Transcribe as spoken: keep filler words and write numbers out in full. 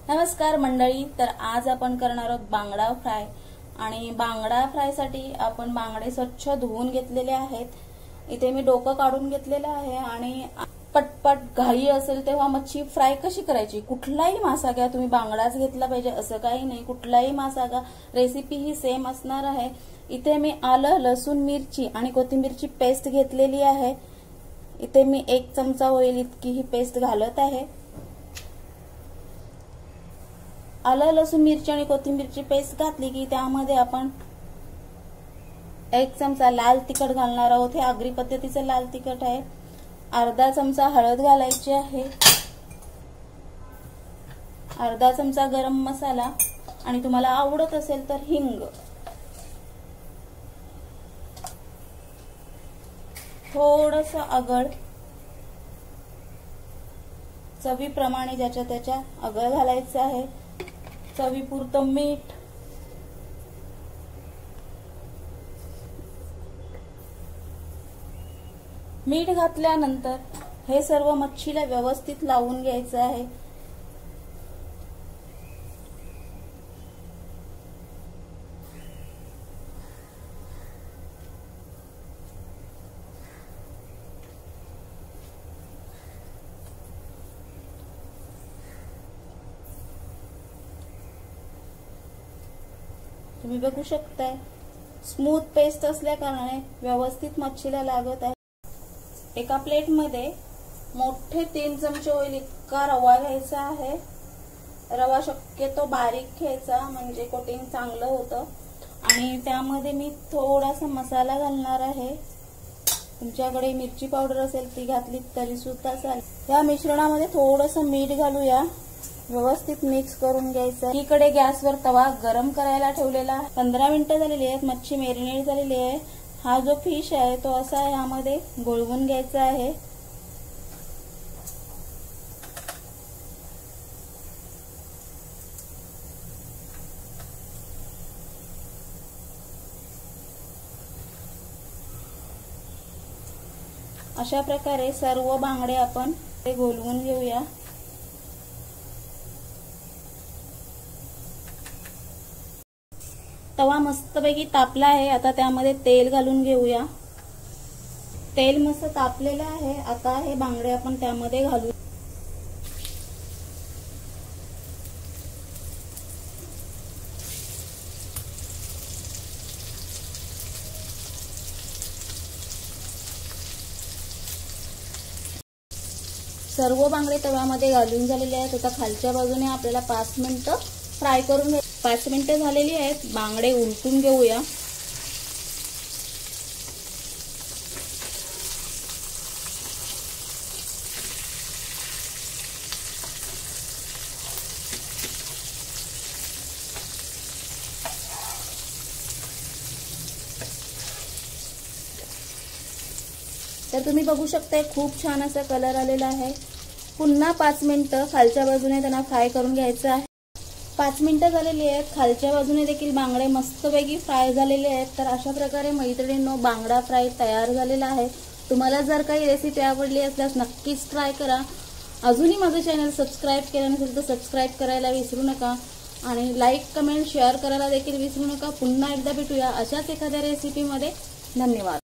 नमस्कार मंडळी, तर आज आपण करणार आहोत बांगडा फ्राय। आणि बांगडा फ्राय साठी आपण बांगडे स्वच्छ धुवून घेतलेले आहेत। इथे मी डोकं काढून घेतलेलं आहे। आणि पटपट घाई असेल तेव्हा मच्छी फ्राय कशी करायची, कुठलाही मासा घ्या, तुम्ही बांगडाच घेतला पाहिजे असं काही नाही, कुठलाही मासा घ्या, रेसिपी ही सेम असणार आहे। इथे मी आलं, लसूण, मिरची आणि कोथिंबीरची पेस्ट घेतलेली आहे। इथे मी एक चमचा होईल इतकी ही पेस्ट घालत आहे। आलं, लसूण, मिरची आणि कोथिंबीरची पेस्ट घातली की त्यामध्ये आपण एक चमचा लाल तिखट घालणार आहोत। हे आगरी पद्धतीचं लाल तिखट आहे। अर्धा चमचा हळद घालायची आहे, अर्धा चमचा गरम मसाला आणि तुम्हाला आवडत असेल तर हिंग, थोडस आगळ, चवीप्रमाणे ज्याच्या त्याच्या आगळ घालायचं आहे, चवीपुरतं मीठ, मीठ घातल्यानंतर हे सर्व मच्छीला व्यवस्थित लावून घ्यायचं आहे। तुम्ही बघू शकताय स्मूथ पेस्ट असल्या कारणाने व्यवस्थित मच्छीला लागत आहे। एका प्लेट मध्ये मोठे तीन चमचे होईल इतका रवा घ्यायचा आहे। रवा शक्यतो बारीक घ्यायचा म्हणजे कोटिंग चांगलं होतं। आणि त्यामध्ये मी थोडासा मसाला घालणार आहे। तुमच्याकडे मिरची पावडर असेल ती घातली तरी सुद्धा चालेल। या मिश्रणामध्ये थोडंसं मीठ घालूया, व्यवस्थित मिक्स करून घ्यायचं। इकडे गॅसवर तवा गरम करायला ठेवलेला, पंधरा मिनिटं झालेली आहेत, मच्छी मॅरिनेट झालेली आहे। हा जो फिश आहे तो असा यामध्ये गोळवून घ्यायचा आहे। अशा प्रकारे सर्व बांगडे आपण ते गोलवून घेऊया। तवा मस्तपैकी तापला आहे, आता त्यामध्ये तेल घालून घेऊया। तेल मस्त तापलेलं आहे, आता हे बांगडे आपण त्यामध्ये घालू। सर्व बांगडे तव्यामध्ये घालून झालेले आहेत। आता खालच्या बाजूने आपल्याला पाच मिनिटं फ्राय करून घ्या। पाच मिनिटं झालेली आहेत, बांगडे उलटून घेऊया। तर तुम्ही बघू शकताय खूप छान असा कलर आलेला आहे। पुन्हा पाच मिनिटं खालच्या बाजूने त्यांना फ्राय करून घ्यायचं आहे। पाच मिनिटं झालेली आहेत, खालच्या बाजूने देखील बांगडे मस्तपैकी फ्राय झालेले आहेत। तर अशा प्रकारे मैत्रिणींनो बांगडा फ्राय तयार झालेला आहे। तुम्हाला जर काही रेसिपी आवडली असल्यास नक्कीच ट्राय करा। अजूनही माझं चॅनल सबस्क्राईब केलं नसेल तर सबस्क्राईब करायला विसरू नका आणि लाईक, कमेंट, शेअर करायला देखील विसरू नका। पुन्हा एकदा भेटूया अशाच एखाद्या रेसिपीमध्ये। धन्यवाद।